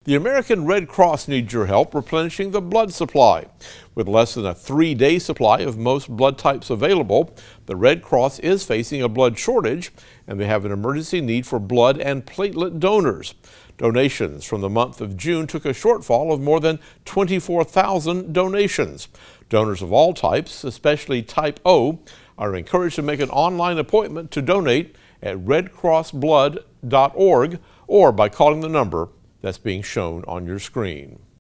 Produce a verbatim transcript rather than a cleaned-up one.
The American Red Cross needs your help replenishing the blood supply. With less than a three-day supply of most blood types available, the Red Cross is facing a blood shortage, and they have an emergency need for blood and platelet donors. Donations from the month of June took a shortfall of more than twenty-four thousand donations. Donors of all types, especially type O, are encouraged to make an online appointment to donate at red cross blood dot org or by calling the number that's being shown on your screen.